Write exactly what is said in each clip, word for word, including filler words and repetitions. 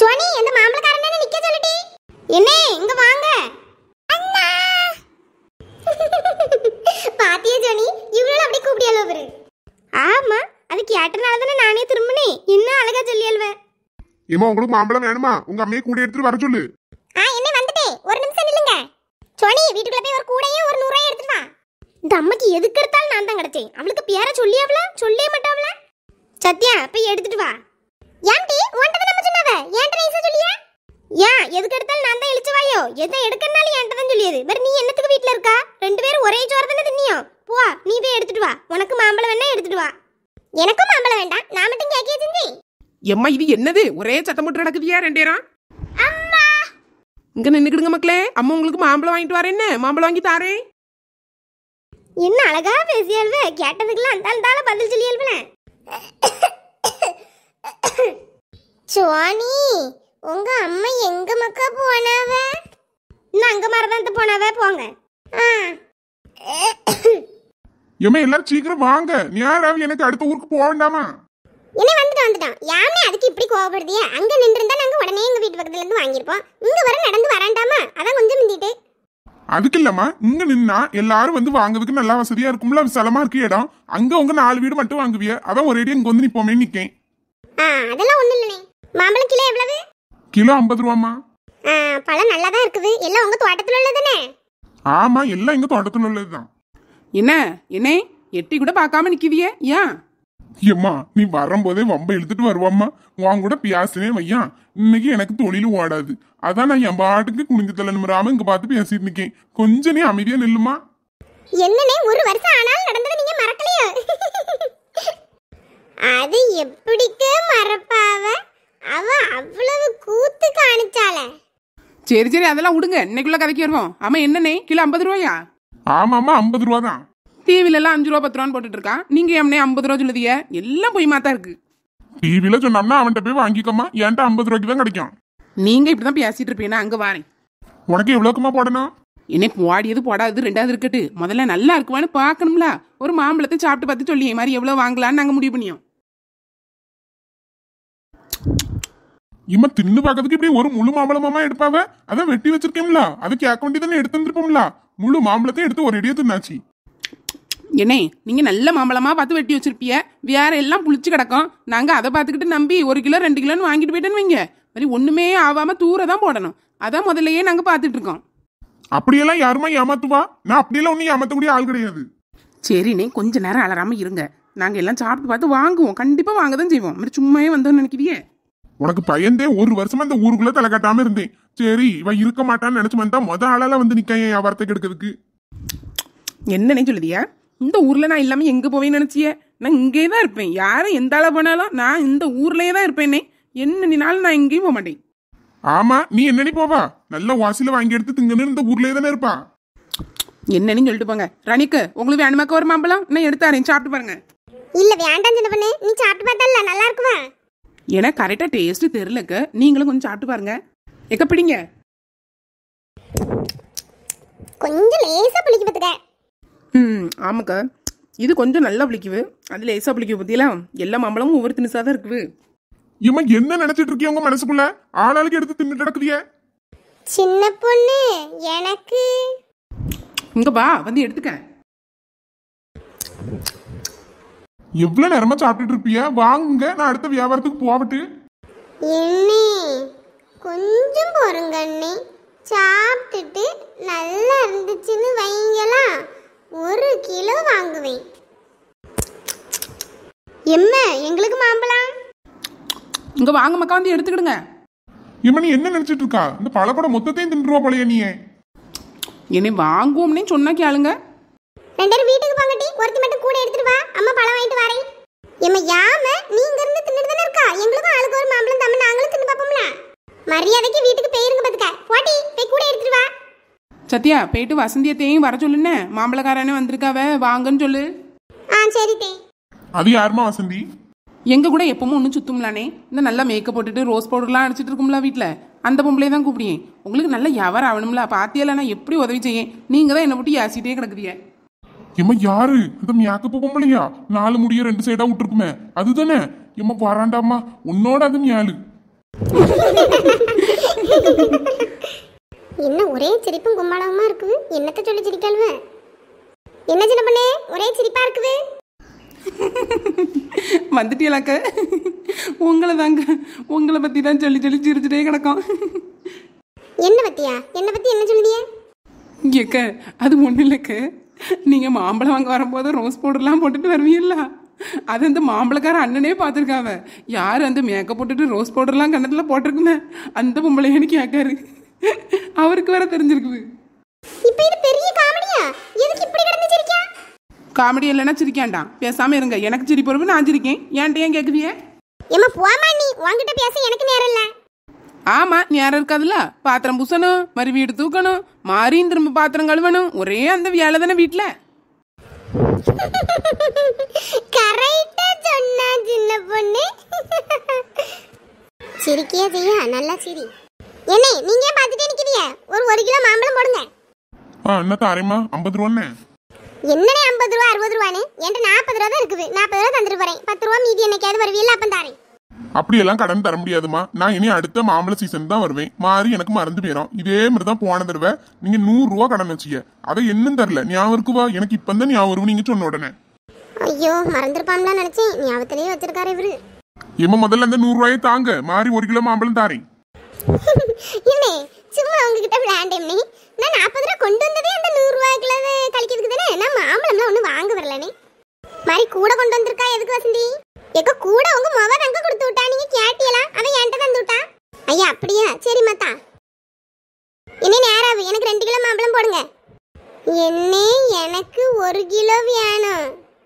சுவானி அந்த மாம்பழக்காரனை நிக்க சொல்லிட்டி. என்னே இங்க வாங்க. அண்ணா பாத்தியா ஜோனி, இவ்வளவு அப்படி கூப்பிடியாலோ பாரு. ஆமா, அது கேட்டனால தானே நானே திரும்பினேன். இன்னும் அழகா சொல்லியல்வ. ஏமா உங்களுக்கு மாம்பழம் வேணுமா? உங்க அம்மையை கூட எடுத்துட்டு வர சொல்லு. ஆ என்ன வந்துட்டேன், ஒரு நிமிஷம் நில்லுங்க. சுவானி வீட்டுக்குள்ள போய் ஒரு கூடையே ஒரு நூறு ரூபாய் எடுத்துட்டு வா. இந்த அம்மைக்கு எதுக்கு எடுத்தாலும் நான் தான் கிடைச்சேன். அவளுக்கு பேர சொல்லியாவல சொல்லே மாட்டாவல. சத்யா போய் எடுத்துட்டு வா. ஏன்டி உன்கிட்ட நம்ம சொன்னவ ஏன்ட்ட நைசா சொல்லியா? ஏன் எதுக்கு எடுத்தாலும் நான் தான் இழுச்சு வாயோ? எதை எடுக்கனாலும் என்கிட்ட தான் சொல்லியது. வேற நீ என்னத்துக்கு வீட்ல இருக்கா? ரெண்டு பேரும் ஒரே சோறு தானே தின்னியோ. போ நீ போய் எடுத்துட்டு வா. உனக்கு மாம்பழம் வேணா எடுத்துட்டு வா. எனக்கும் மாம்பழம் வேண்டாம், நான் மட்டும் கேக்கே செஞ்சேன். எம்மா இது என்னது ஒரே சத்தம் போட்டு நடக்குதியா ரெண்டேரம்? அம்மா இங்க நின்னுக்கிடுங்க மக்களே. அம்மா உங்களுக்கு மாம்பழம் வாங்கிட்டு வரேன். என்ன மாம்பழம் வாங்கி தாரேன். என்ன அழகா பேசியல்வ, கேட்டதுக்கெல்லாம் அந்த ஆளால பதில் சொல்லியல்வல. சுவானி உங்க அம்மா எங்க மக்கா போனாவ? இன்னும் அங்க மரதான் போனாவ. போங்க. ஏமா எல்லாரும் சீக்கிரம் வாங்க. யாராவது எனக்கு அடுத்த ஊருக்கு போக வேண்டாமா? என்ன வந்துட்டு வந்துட்டான். யாமே அதுக்கு இப்படி கோவப்படுதியா? அங்க நின்று இருந்தா நாங்க உடனே எங்க வீட்டு பக்கத்துல இருந்து வாங்கிருப்போம். இங்க வர நடந்து வராண்டாமா? அதான் கொஞ்சம் மிந்திட்டு. அதுக்கு இல்லம்மா, இங்க நின்னா எல்லாரும் வந்து வாங்குறதுக்கு நல்லா வசதியா இருக்கும்ல. விசாலமா இருக்கு இடம். அங்க உங்க நாலு வீடு மட்டும் வாங்குவிய. அதான் ஒரேடியா இங்க வந்து நிப்போமே நிக்கேன். ஆ அதெல்லாம் ஒண்ணு இல்லனே. மாம்பழம் கிலோ எவ்வளவு? கிலோ ஐம்பது ரூபாமா. ஆ பழம் நல்லா தான் இருக்குது. எல்லாம் உங்க தோட்டத்துல உள்ளதுனே? ஆமா, எல்லாம் எங்க தோட்டத்துல உள்ளதுதான். என்ன என்ன எட்டி கூட பார்க்காம நிக்குவிய? ஏன் ஏம்மா நீ வரும்போதே வம்ப இழுத்துட்டு வருவாம்மா. உன் கூட பியாசனே வையா. இன்னைக்கு எனக்கு தொழிலும் ஓடாது. அதான் நான் என் பாட்டுக்கு குனிஞ்சு தலை நிமிராம இங்க பார்த்து பேசிட்டு நிக்கேன். கொஞ்சம் நீ அமைதியா நில்லுமா. என்னனே ஒரு வருஷம் ஆனாலும் நடந்தது நீங்க மறக்கலையோ? அது எப்படிக்க மறப்பாவ? அவ அவ்வளவு கூத்து காணிச்சால. சரி சரி அதெல்லாம் விடுங்க. இன்னைக்குள்ள கதைக்கு வருவோம். ஆமா என்னண்ணே கிலோ ஐம்பது ரூபாயா? ஆமாமா ஐம்பது ரூபா தான். டிவில எல்லாம் அஞ்சு ரூபா பத்து ரூபான்னு போட்டுட்டு இருக்கான். நீங்க எம்னே ஐம்பது ரூபா சொல்லுதிய? எல்லாம் போய் மாத்தா இருக்கு. டிவில சொன்னோம்னா அவன்கிட்ட போய் வாங்கிக்கோமா. என்கிட்ட ஐம்பது ரூபாய்க்கு தான் கிடைக்கும். நீங்க இப்படிதான் பேசிட்டு இருப்பீங்கன்னா அங்க வாரேன். உனக்கு எவ்வளவுக்குமா போடணும்? என்ன போடியது போடாது ரெண்டாவது இருக்கட்டு. முதல்ல நல்லா இருக்குவான்னு பாக்கணும்ல. ஒரு மாம்பழத்தை சாப்பிட்டு பார்த்து சொல்லியே மாதிரி எவ்வளவு வாங்கலான்னு நாங்க முடிவு பண்ணியோம். இம்மா தின்னு பாக்கிறதுக்கு இப்படி ஒரு முழு மாம்பழமாமா எடுப்பாவ? அதான் வெட்டி வச்சிருக்கேன்ல, அது கேட்க வேண்டியதானே எடுத்து வந்துருப்போம்ல. முழு மாம்பழத்தை எடுத்து ஒரு அடியா தின்னாச்சு. என்ன நீங்க நல்ல மாம்பழமா பார்த்து வெட்டி வச்சிருப்பிய. வேற எல்லாம் புளிச்சு கிடக்கும். நாங்க அதை பார்த்துக்கிட்டு நம்பி ஒரு கிலோ ரெண்டு கிலோன்னு வாங்கிட்டு போயிட்டேன்னு வைங்க. மாதிரி ஒண்ணுமே ஆகாம தூர தான் போடணும். அதான் முதல்லயே நாங்க பாத்துட்டு இருக்கோம். அப்படியெல்லாம் யாருமா ஏமாத்துவா? நான் அப்படியெல்லாம் ஒன்னும் ஏமாத்தக்கூடிய ஆள் கிடையாது. சரிண்ணே கொஞ்ச நேரம் அலறாம இருங்க. நாங்க எல்லாம் சாப்பிட்டு பார்த்து வாங்குவோம். கண்டிப்பா வாங்க தான் செய்வோம். மாதிரி சும்மாவே வந்தோம்னு நினைக்கிறியே? உனக்கு பயந்தே ஒரு வருஷமா இந்த ஊருக்குள்ள தலை கட்டாம இருந்தேன். சரி இவ இருக்க மாட்டான்னு நினைச்சு வந்தா முத ஆளால வந்து நிக்க என் வியாபாரத்தை கெடுக்கிறதுக்கு. என்னன்னே சொல்லுதியா? இந்த ஊர்ல நான் இல்லாம எங்க போவேன்னு நினைச்சிய? நான் இங்கே தான் இருப்பேன். யாரும் எந்த ஆளா போனாலும் நான் இந்த ஊர்லயே தான் இருப்பேனே. என்ன நினாலும் நான் எங்கேயும் போக மாட்டேன். ஆமா நீ என்னடி போவா? நல்ல வாசில வாங்கி எடுத்து திங்கன்னு இந்த ஊர்லயே தானே இருப்பா. என்னன்னு சொல்லிட்டு போங்க. ரணிக்கு உங்களுக்கு வேணுமாக்க ஒரு மாம்பழம் நான் எடுத்தாரேன், சாப்பிட்டு பாருங்க. இல்ல வேண்டாம் சின்ன பொண்ணு, நீ சாப்பிட்டு பார்த்தல்ல நல்லா இருக்குமா? ஏன்னா கரெக்டா டேஸ்ட் தெரியலக்க. நீங்களும் கொஞ்சம் சாப்பிட்டு பாருங்க. எக்க பிடிங்க. கொஞ்சம் லேசா புளிக்கு பத்துக்க. ம் ஆமாக்கா, இது கொஞ்சம் நல்லா புளிக்குது. அது லேசா புளிக்கு பத்தியெல்லாம் எல்லா மாம்பழமும் ஒவ்வொரு திணிசா தான் இருக்குது. இவன் என்ன நினைச்சிட்டு இருக்கிய உங்க மனசுக்குள்ள? ஆளாளுக்கு எடுத்து தின்னுட்டு நடக்குதிய. சின்ன பொண்ணு எனக்கு இங்க வா வந்து எடுத்துக்க. எவ்வளவு நேரமா சாப்பிட்டுட்டு இருப்பிய? வாங்குங்க, நான் அடுத்த வியாபாரத்துக்கு போகட்டு. என்னே கொஞ்சம் பொறுங்க அண்ணே. சாப்பிட்டுட்டு நல்லா இருந்துச்சுன்னு வைங்களா, ஒரு கிலோ வாங்குவேன். எம்ம எங்களுக்கு மாம்பழம் இங்க வாங்க மக்கா வந்து எடுத்துக்கிடுங்க. இவன் நீ என்ன நினைச்சிட்டு இருக்கா? இந்த பழக்கூட மொத்தத்தையும் தின்றுவா போலையா நீ? என்னை வாங்குவோம்னே சொன்னா கேளுங்க. ரெண்டு பேரும் வீட்டுக்கு போங்கட்டி, ஒருத்தி மட்டும் கூட எடுத்துட்டு வா. அம்மா பழம் வாங்கிட்டு வரேன். எம்ம யாம நீ இங்க இருந்து தின்னுட்டு தானே இருக்கா? எங்களுக்கும் ஆளுக்கு ஒரு மாம்பழம் தம்ம நாங்களும் தின்னு பாப்போம்ல. மரியாதைக்கு வீட்டுக்கு போயிருங்க பாத்துக்க. போட்டி போய் கூட எடுத்துட்டு வா. சத்யா போயிட்டு வசந்தியத்தையும் வர சொல்லுன்னு. மாம்பழக்காரனே வந்திருக்காவ வாங்கன்னு சொல்லு. ஆ சரி தே. அது யாருமா வசந்தி? எங்க கூட எப்பவும் ஒன்றும் சுத்தும்லானே. இந்த நல்லா மேக்கப் போட்டுட்டு ரோஸ் பவுடர்லாம் அடிச்சிட்டு இருக்கும்ல வீட்டில், அந்த பொம்பளையே தான் கூப்பிடியேன். உங்களுக்கு நல்ல வியாபாரம் ஆகணும்ல. பாத்தியால நான் எப்படி உதவி செய்யேன்? நீங்க தான் என்னை போட்டு யாசிட்டே கிடக்குதிய. எம்மா யாரு அந்த மேக்கப் பொம்பளையா? நாலு முடிய ரெண்டு சைடா விட்டுருக்குமே அதுதானே? எம்மா வராண்டாமா உன்னோட அது ஞாலு. என்ன ஒரே சிரிப்பும் கும்மாளமா இருக்குது? என்னத்த சொல்லி சிரிக்கல்வ? என்ன சின்ன பண்ணே ஒரே சிரிப்பா இருக்குது? வந்துட்டீங்களாக்க? உங்களை தாங்க, உங்களை பத்தி தான் சொல்லி சொல்லி சிரிச்சுட்டே கிடக்கும். என்ன பத்தியா? என்ன பத்தி என்ன சொல்லுதிய? கேக்க அது ஒண்ணு இல்லக்க, நீங்க மாம்பழம் வாங்க வரும்போது ரோஸ் பவுடர்லாம் போட்டுட்டு வருவீங்களா, அது அந்த மாம்பழக்கார அண்ணனே பார்த்துருக்காவ. யாரு அந்த மேக்கப் போட்டுட்டு ரோஸ் பவுடர்லாம் கண்ணத்துல போட்டிருக்குமே அந்த பொம்பளைன்னு கேட்காரு. அவருக்கு வேற தெரிஞ்சிருக்குது. இப்போ இது பெரிய காமெடியா? எதுக்கு இப்படி கிடந்து சிரிக்கா? காமெடி இல்லைன்னா சிரிக்காண்டாம், பேசாம இருங்க. எனக்கு சிரிப்பு வருது, நான் சிரிக்கேன். ஏன்ட்ட ஏன் கேக்குதிய? ஏமா போமா, நீ உன்கிட்ட பேச எனக்கு நேரம் இல்ல. ஆமா, நேரம் இருக்காதுல்ல. பாத்திரம் பூசணும், மறு வீடு தூக்கணும், மாறியும் திரும்ப பாத்திரம் கழுவணும், ஒரே அந்த வேலை தானே வீட்டுல. கரெக்டா சொன்னா சின்ன பொண்ணு. சிரிக்கியா செய்யா, நல்லா சிரி. என்ன நீங்க பாத்துட்டே நிக்கிறீங்க? ஒரு ஒரு கிலோ மாம்பழம் போடுங்க. ஆ என்ன தாரேம்மா? ஐம்பது ரூபான்னு. என்னனே ஐம்பது ரூபா அறுபது ரூபான்னு? என்கிட்ட நாற்பது ரூபா தான் இருக்குது. நாற்பது ரூபா தந்துட்டு போறேன். பத்து ரூபா மீதி என்னைக்காவது வருவீல்ல, அப்ப தாரேன். அப்படியெல்லாம் கடன் தர முடியாதுமா. நான் இனி அடுத்த மாம்பழ சீசன் தான் வருவேன். மாறி எனக்கு மறந்து போயிடும். இதே மாதிரி தான் போன தடவை நீங்க நூறு ரூபா கடன் வச்சிக்க. அதை இன்னும் தரல. ஞாபகம் இருக்குவா? எனக்கு இப்ப தான் ஞாபகம் வரும் நீங்க சொன்ன உடனே. ஐயோ மறந்துருப்பான்ல நினைச்சேன். ஞாபகத்திலேயே வச்சிருக்காரு இவரு. ஏமா முதல்ல அந்த நூறு ரூபாயை தாங்க. மாறி ஒரு கிலோ மாம்பழம் தாரேன். இல்லே சும்மா உங்ககிட்ட பிராண்ட் நீ. நான் நாற்பது ரூபா கொண்டு வந்ததே அந்த நூறு ரூபாய்க்குள்ள கழிக்கிறதுக்கு தானே. நான் மாம்பழம்லாம் ஒன்றும் வாங்க வரலனே. மாதிரி கூட கொண்டு வந்திருக்கா எதுக்கு வசந்தி? எங்க கூட உங்க மொவ தங்க கொடுத்து விட்டா, நீங்க கேட்டியலா? அவன் என்கிட்ட தந்து விட்டா. ஐயா அப்படியா? சரி மத்தா, என்ன நேராவு? எனக்கு ரெண்டு கிலோ மாம்பழம் போடுங்க. என்ன எனக்கு ஒரு கிலோ வேணும்.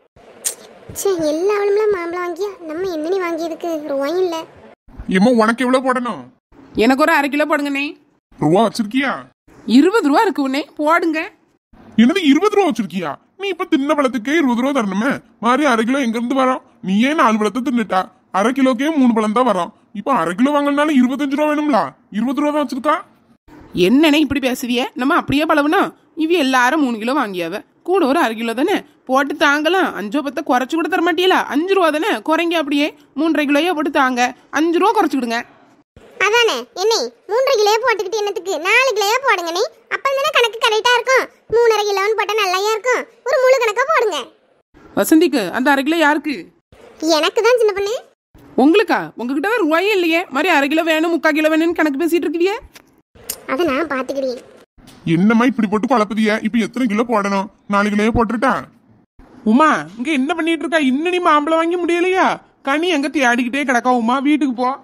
சரி எல்லா அவளும் மாம்பழம் வாங்கியா? நம்ம என்னனி வாங்கியதுக்கு ரூபாயும் இல்ல. ஏமா உனக்கு எவ்வளவு போடணும்? எனக்கு ஒரு அரை கிலோ போடுங்கண்ணே. ரூபா வச்சிருக்கியா? இருபது ரூபா இருக்கு உன்னே, போடுங்க. என்னது இருபது ரூபா வச்சிருக்கியா? நீ இப்ப தின்ன பழத்துக்கே இருபது ரூபா தரணுமே. மாதிரி அரை கிலோ எங்க இருந்து வரோம்? நீ ஏன் நாலு பழத்தை தின்னுட்டா? அரை கிலோக்கே மூணு பழம் தான் வரும். இப்ப அரை கிலோ வாங்கினாலும் இருபத்தஞ்சு ரூபா வேணும்ல. இருபது ரூபா தான் வச்சிருக்கா. என்னண்ணே இப்படி பேசுவிய? நம்ம அப்படியே பழவனா? இவ எல்லாரும் மூணு கிலோ வாங்கியாவ, கூட ஒரு அரை கிலோ தானே போட்டு தாங்கலாம். அஞ்சோ பத்த குறைச்சு கூட தர மாட்டீங்களா? அஞ்சு ரூபா தானே, குறைங்க. அப்படியே மூன்றரை கிலோயா போட்டு தாங்க, அஞ்சு ரூபா குறைச்சு விடுங்க. அதானே என்ன மூன்றரை கிலோ போட்டுக்கிட்டு என்னத்துக்கு? நாலு கிலோ போடுங்கண்ணே. அப்பதானே கணக்கு கரெக்டா இருக்கும். மூணரை கிலோன்னு போட்டா நல்லாயா இருக்கும். ஒரு முழு கணக்கா போடுங்க. வசந்திக்கு அந்த அரை கிலோ யாருக்கு? எனக்கு தான் சின்ன பொண்ணு. உங்களுக்கா? உங்ககிட்ட தான் ரூபாயே இல்லையே. மாதிரி அரை கிலோ வேணும் முக்கால் கிலோ வேணும்னு கணக்கு பேசிட்டு இருக்கீங்க. அதை நான் பாத்துக்கிறேன். என்னம்மா இப்படி போட்டு குழப்பதிய? இப்ப எத்தனை கிலோ போடணும்? நாலு கிலோ போட்டுட்டா? உமா இங்க என்ன பண்ணிட்டு இருக்கா? இன்னும் நீ மாம்பழம் வாங்கி முடியலையா? கனி எங்க தேடிக்கிட்டே கிடக்கா? உமா வீட்டுக்கு போ.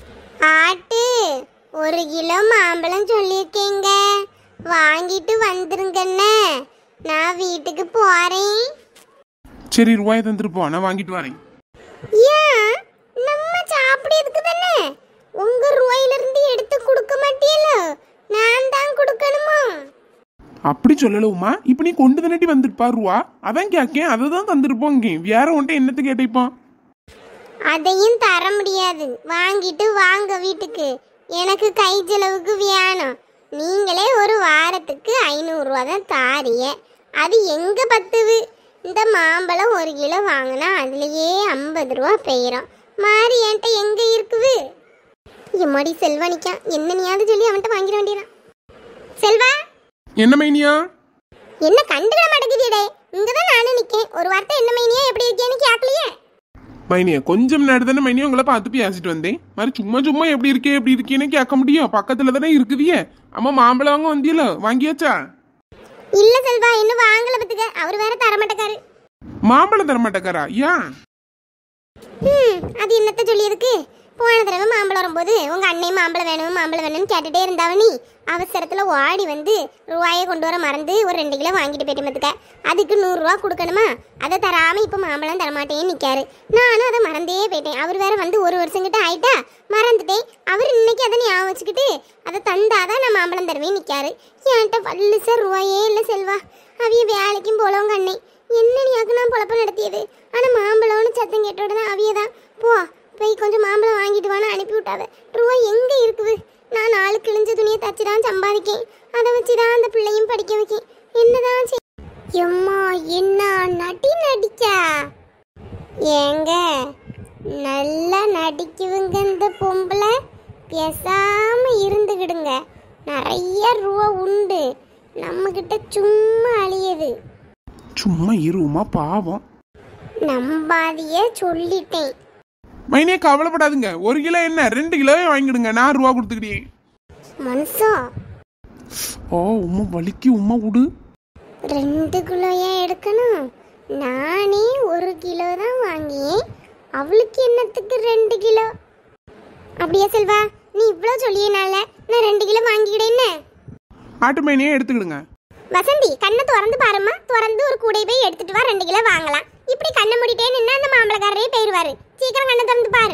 ஆட்டு ஒரு கிலோ மாம்பழம் சொல்லியிருக்கீங்க, வாங்கிட்டு வந்துருங்கண்ணே. நான் வீட்டுக்கு போறேன். சரி ரூபாய் தந்துருப்போம், நான் வாங்கிட்டு வரேன். ஏன் நம்ம சாப்பிடுறதுக்கு தானே? உங்க ரூபாயில இருந்து எடுத்து கொடுக்க மாட்டீங்களோ? நான் தான் கொடுக்கணுமா? அப்படி சொல்லல உமா, இப்ப நீ கொண்டு தானே வந்துருப்பா ரூபா. அதான் கேட்கேன், அதை தான் தந்துருப்போங்க. வேற ஒன்றை என்னத்து கேட்டிப்பான்? அதையும் தர முடியாது. வாங்கிட்டு வாங்க வீட்டுக்கு. எனக்கு கை செலவுக்கு வேணும். நீங்களே ஒரு வாரத்துக்கு ஐநூறு ரூபா தான் தாரிய. அது எங்க பத்துவு? இந்த மாம்பழம் ஒரு கிலோ வாங்கினா அதுலயே ஐம்பது ரூபா பெயரும். மாறி என்கிட்ட எங்க இருக்குது? எம்மாடி செல்வானிக்கா, என்னனையாவது சொல்லி அவன்கிட்ட வாங்கிட வேண்டியதான். செல்வா என்ன மைனியா? என்ன கண்டுக்கிட மாட்டேங்குதே? இங்கதான் நானும் நிக்கேன். ஒரு வார்த்தை என்ன மைனியா எப்படி இருக்கேன்னு கேட்கலையே. மைனியா கொஞ்சம் நேரம் தானே மைனியா உங்களை பார்த்து பேசிட்டு வந்தேன். மாதிரி சும்மா சும்மா எப்படி இருக்கே எப்படி இருக்கேன்னு கேட்க முடியும்? பக்கத்துல தானே இருக்குதியே. அம்மா மாம்பழம் வாங்க வந்தியல, வாங்கியாச்சா? இல்ல செல்வா, இன்னும் வாங்கல பத்துக்க. அவர் வேற தரமாட்டக்காரு. மாம்பழம் தரமாட்டக்காரா? ஏன்? ம் அது என்னத்த சொல்லியதுக்கு? போன தடவை மாம்பழம் வரும்போது உங்க அண்ணன் மாம்பழம் வேணும் மாம்பழம் வேணும்னு கேட்டுட்டே இருந்தாவ. நீ அவசரத்துல ஓடி வந்து ரூபாயை கொண்டு வர மறந்து ஒரு ரெண்டு கிலோ வாங்கிட்டு போயிட்டு மத்துக்க. அதுக்கு நூறுரூவா கொடுக்கணுமா? அதை தராம இப்ப மாம்பழம் தரமாட்டேன்னு நிக்காரு. நானும் அதை மறந்தே போயிட்டேன். அவர் வேற வந்து ஒரு வருஷம் கிட்ட ஆயிட்டா, மறந்துட்டேன். அவர் இன்னைக்கு அதை ஞாபகம் வச்சுக்கிட்டு அதை தந்தாதான் நான் மாம்பழம் தருவேன் நிக்காரு. என்கிட்ட பல்லு சார் ரூபாயே இல்லை செல்வா. அவிய வேலைக்கும் போல உங்க அண்ணன் என்ன நீயாக்கு நான் பொழப்ப நடத்தியது. ஆனா மாம்பழம்னு சத்தம் கேட்ட உடனே அவியதான் போ போய் கொஞ்சம் மாம்பழம் வாங்கிட்டு வான்னு அனுப்பி விட்டாவ. ரூபாய் எங்க இருக்குது? நான் நாலு கிழிஞ்ச துணியை தச்சுதான் சம்பாதிக்கேன். அதை வச்சுதான் அந்த பிள்ளையும் படிக்க வைக்கேன். என்னதான் எம்மா என்ன நடி நடிக்கா? ஏங்க நல்லா நடிக்குவங்க இந்த பொம்பளை. பேசாம இருந்துக்கிடுங்க, நிறைய ரூபா உண்டு நம்ம கிட்ட, சும்மா அழியது. சும்மா இருமா பாவம். நம்பாதியே சொல்லிட்டேன். மைனே கவலைப்படாதுங்க, ஒரு கிலோ என்ன ரெண்டு கிலோவே வாங்கிடுங்க, நான் ரூபா கொடுத்துக்கிட்டே. மனுஷா ஓ உமா வலிக்கு, உமா விடு. ரெண்டு கிலோயா எடுக்கணும்? நானே ஒரு கிலோ தான் வாங்கியேன், அவளுக்கு என்னத்துக்கு ரெண்டு கிலோ? அப்படியே செல்வா, நீ இவ்வளோ சொல்லியனால நான் ரெண்டு கிலோ வாங்கிக்கிடேன்னு. ஆட்டு மைனே எடுத்துக்கிடுங்க. வசந்தி கண்ணை திறந்து பாருமா, திறந்து ஒரு கூடை போய் எடுத்துட்டு வா, ரெண்டு கிலோ வாங்கலாம். இப்படி கண்ணை மூடிட்டே நின்னா அந்த மாம்பழக்காரரே போயிருவாரு. சீக்கிரம் கண்ணை திறந்து பாரு.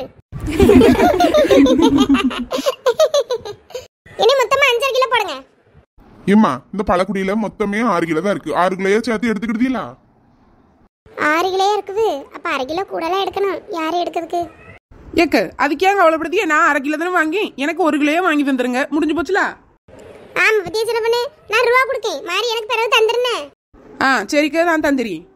இனி மொத்தமா அஞ்சரை கிலோ போடுங்க. ஏம்மா இந்த பழக்குடியில மொத்தமே ஆறு கிலோ தான் இருக்கு, ஆறு கிலோயே சேர்த்து எடுத்துக்கிட்டீங்களா? ஆறு கிலோ இருக்குது, அப்ப அரை கிலோ கூடலாம் எடுக்கணும். யாரு எடுக்கிறதுக்கு? ஏக்கு அதுக்கு ஏன் கவலைப்படுத்திய? நான் அரை கிலோ தானே வாங்கி, எனக்கு ஒரு கிலோயே வாங்கி தந்துருங்க, முடிஞ்சு போச்சுல. ஆமா பத்தியா சின்ன பொண்ணு, நான் ரூபா கொடுக்கேன், மாறி எனக்கு பிறகு தந்துருந்தேன். ஆ சரிக்கா, நான் தந்துறேன்.